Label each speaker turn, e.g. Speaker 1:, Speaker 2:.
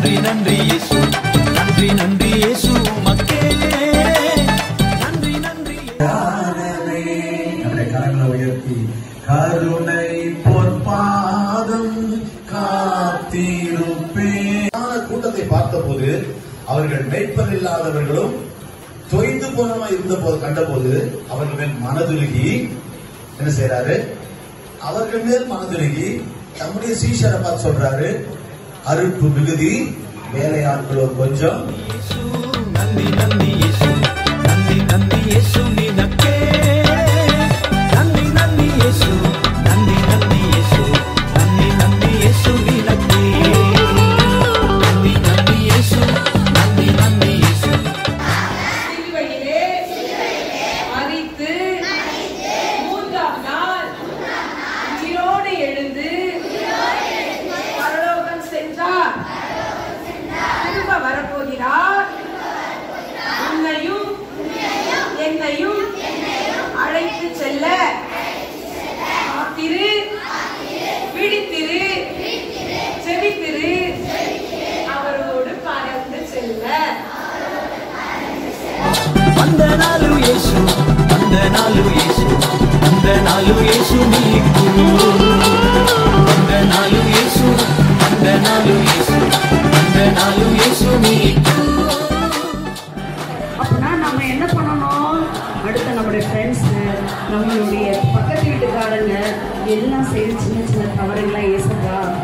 Speaker 1: நன்றி நன்றி இயேசு, நன்றி நன்றி இயேசு மக்கே, நன்றி நன்றி.
Speaker 2: நம்முடைய கரங்களை உயர்த்தி கருணை பொற்பாதம் காத்திருப்பேன். கூட்டத்தை பார்த்தபோது அவர்கள் மேய்ப்பர் இல்லாதவர்களும் தொய்ந்து போனமா இருந்த போது கண்டபோது அவர்கள் மேல் மனதுருகி என்ன செய்யறாரு? அவர்கள் மேல் மனதுருகி நம்முடைய சீஷரை பார்த்து சொல்றாரு, அறுப்பு மிகுதி, வேலையாட்களோ கொஞ்சம்.
Speaker 1: நன்றி நன்றி இயேசு, நன்றி நன்றி இயேசு நீனக்கே, நன்றி நன்றி இயேசு, நன்றி நன்றி இயேசு, நன்றி நன்றி இயேசு நீனக்கே, நன்றி நன்றி இயேசு, நன்றி நன்றி இயேசு.
Speaker 3: சிலுவையிலே மரித்து மூன்றாம் நாள் உயிரோடு எழுந்து பரலோகம் சென்றார். திரும்ப வரப்போகிறார். உன்னையும் என்னையும் அழைத்து செல்ல காத்திரு, விழித்திரு, செவித்திரு, அவரோடு பறந்து செல்ல.
Speaker 1: వందనాలు యేసు, వందనాలు యేసు, వందనాలు యేసు నీకు, వందనాలు యేసు, వందనాలు యేసు, వందనాలు యేసు నీకు.
Speaker 4: அப்படின்னா நம்ம என்ன பண்ணணும்? அடுத்த நம்முடைய ஃப்ரெண்ட்ஸு, நம்மளுடைய பக்கத்து வீட்டுக்காரங்க எல்லாம் செய்து சின்ன சின்ன தவறுகளாக ஏசப்பா